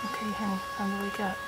Okay, honey, time to wake up.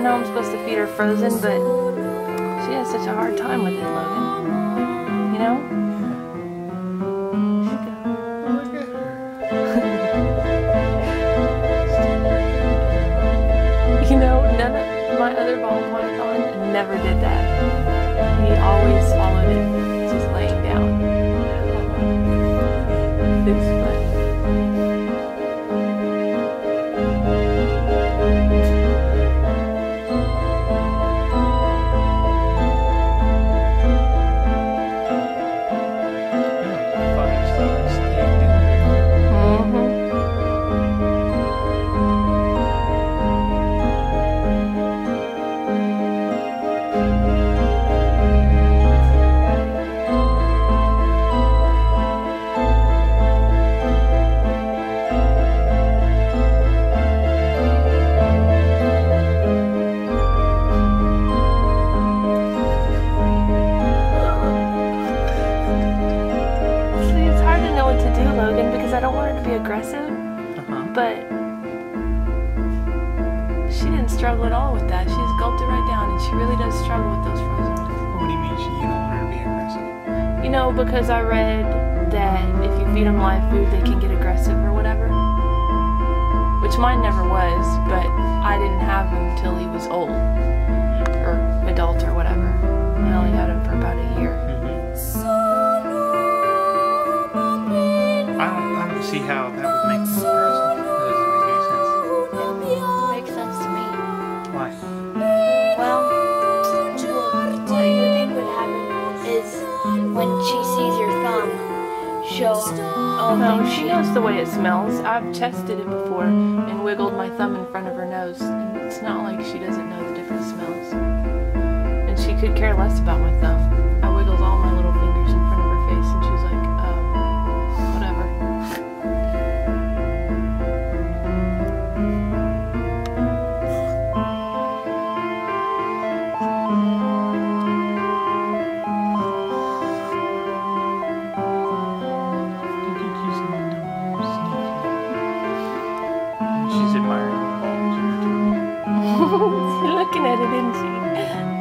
know I'm supposed to feed her frozen, but she has such a hard time with it, Logan. You know? You know, none of my other ball python never did that. He always swallowed it just laying down. It's funny. I don't want her to be aggressive, but she didn't struggle at all with that. She just gulped it right down, and she really does struggle with those frozen ones. What do you mean you don't want her to be aggressive? You know, because I read that if you feed them live food, they can get aggressive or whatever. Which mine never was, but I didn't have him until he was old, or adult or whatever. I only had him for about a year. I don't see how that would make them aggressive. That doesn't make any sense. It makes sense to me. Why? Well, what you think would happen is when she sees your thumb, she'll... No, she knows the way it smells. I've tested it before and wiggled my thumb in front of her nose, and it's not like she doesn't know the different smells. And she could care less about my thumb. I wiggled all my little fingers in front of her face, and she was like, whatever. She's admiring the balls in her tummy. She's looking at it, isn't she?